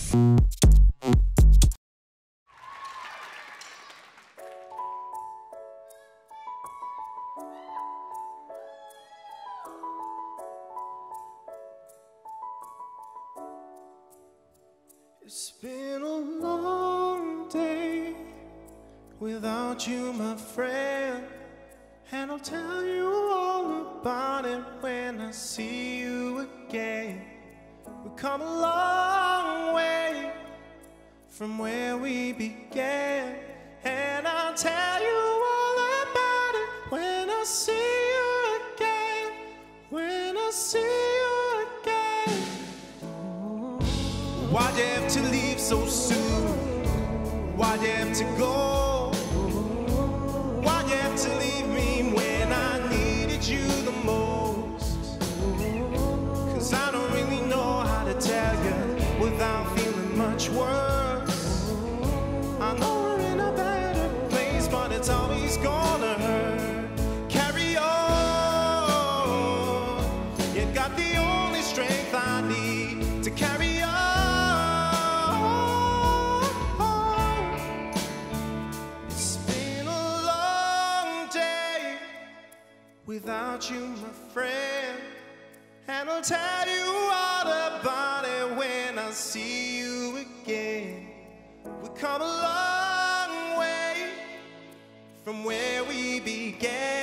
It's been a long day without you, my friend, and I'll tell you all about it when I see you again. We've come a long way from where we began, and I'll tell you all about it when I see you again, when I see you again. Why'd you have to leave so soon? Why'd you have to go? Why'd you have to leave me when I needed you the most? 'Cause I don't really know how to tell you without feeling much worse. I know we're in a better place, but it's always gonna hurt. Carry on. You got the only strength I need to carry on. Without you, my friend, and I'll tell you all about it when I see you again. We've come a long way from where we began.